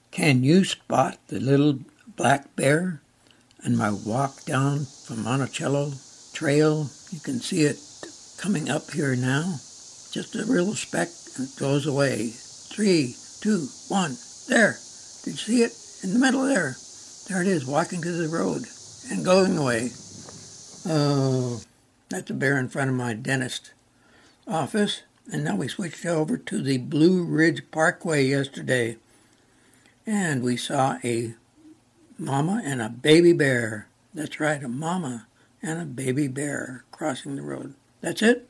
Can you spot the little black bear? On my walk down from Monticello Trail, you can see it coming up here now. Just a little speck and it goes away. 3, 2, 1, there. Did you see it? In the middle there. There it is, walking to the road and going away. Oh, that's a bear in front of my dentist office. And now we switched over to the Blue Ridge Parkway yesterday. And we saw a mama and a baby bear. That's right, a mama and a baby bear crossing the road. That's it.